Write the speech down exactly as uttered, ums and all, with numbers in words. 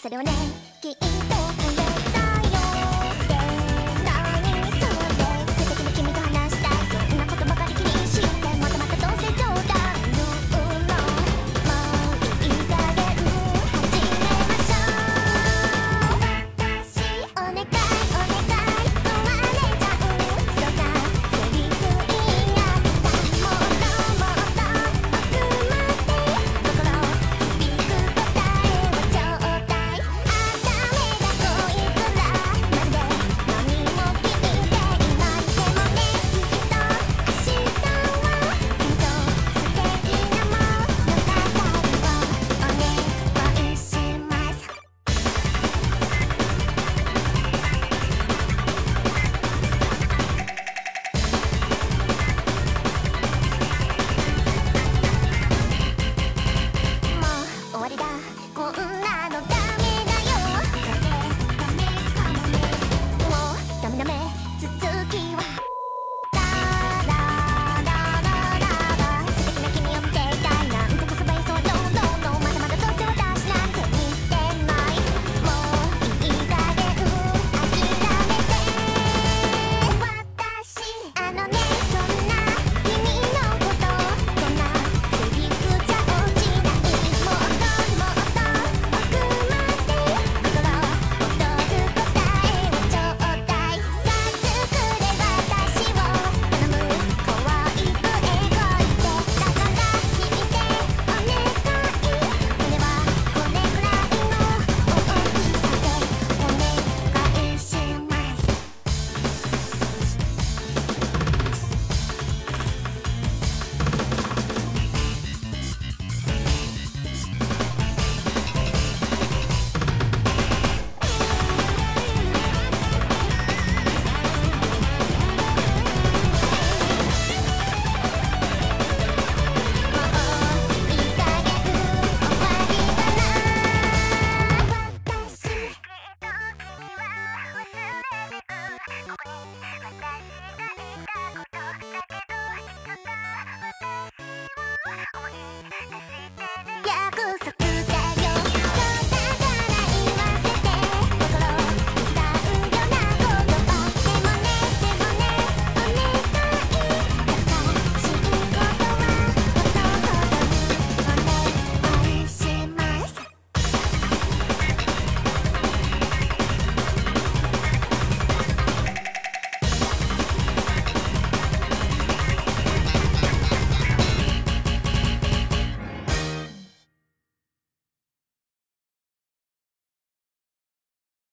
それはねきっとこれだよって何それ素敵な君と話したいそんなことばかり気にしてまたまたどうせ冗談言うのもういい加減始めましょう私お願いお願い壊れちゃうそんなセリフ言い合ったもっともっと奥まで心響く答えをちょうだいあダメだこいつらまるで何も聞いていないでもねきっと明日はきっと素敵な物語をお願いしますもう終わりだこんなの